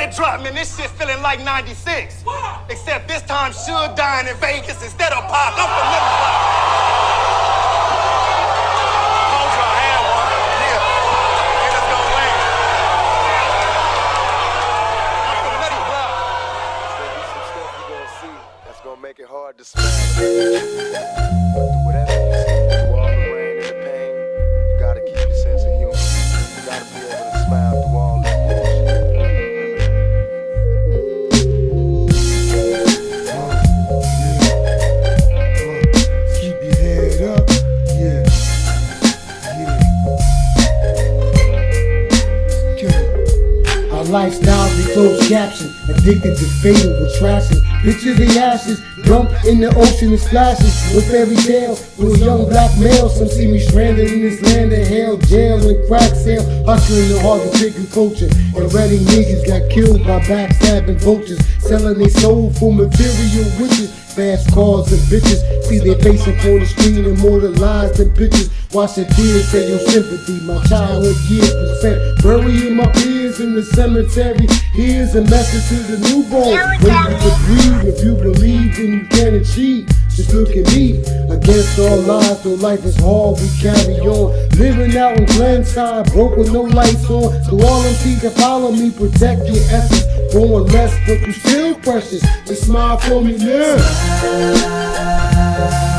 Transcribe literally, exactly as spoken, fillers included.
that drop, man, this shit feeling like ninety-six. What? Except this time Suge dying in Vegas instead of Pac. I'm from Little Rock. Told you I had one. Yeah. And it's gonna win. I'm from Little Rock. There's gonna be some stuff you're gonna see that's gonna make it hard to smile. But through whatever you see, through all the rain and the pain, you gotta keep your sense of humor. You gotta be able to smile through all this bullshit. Lifestyle be closed caption, addicted to fatal attraction. Pictures the ashes, dump in the ocean and splashes. With fairy tale, for a young black male. Some see me stranded in this land of hell, jail and crack sale. Hustling the hard to pick and culture. And ready niggas got killed by backstabbing vultures. Selling their soul for material riches. Fast cars and bitches, see their face upon the screen, immortalized in pictures. Watch the tears, say your sympathy. My childhood years was spent burying my peers in the cemetery. Here's a message to the newborn. Waiting to breathe. If you believe, then you can achieve. Just look at me. Against all odds, though life is hard, we carry on. Living out in Glenside, broke with no lights on. So all them seeds that follow me, protect your essence. Growing less, but you still precious. Just smile for me now.